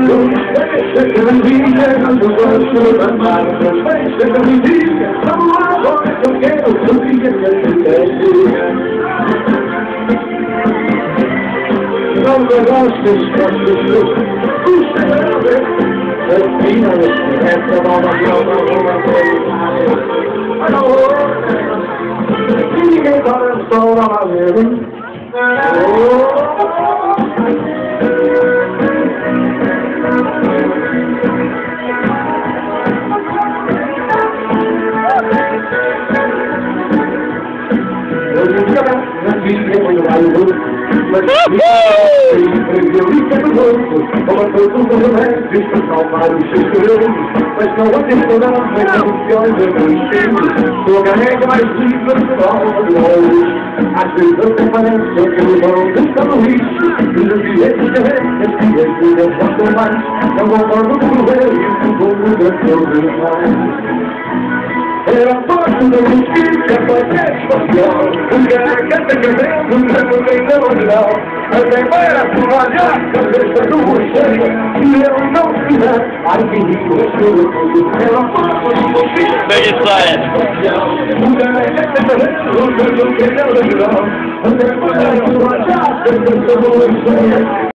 Deixa que me diga, não te gosto da marca. Deixa que me diga, vamos lá agora que eu quero que eu diga que eu te quero. Não me gostes, gostes, puxa a ver. Respira, esta nova e ninguém para só lá ver. Mas não vou ter toda a noite emoções eu não entendo. Sou carrega mais livre do sol. Às vezes eu te pareço que eu vou deixar no lixo. E no bilhete de rei, que eu gosto mais. Não concordo com o rei e o povo da sua demais. Eu aposto da justiça, qualquer expansão. O cara canta cabelo, não tem não. Até para se olhar, cabeça do rocheiro. E eu não fizer, ai que rico, eu aposto da justiça. Bem história. O cara canta cabelo, não tem não. Até para se olhar, cabeça do rocheiro.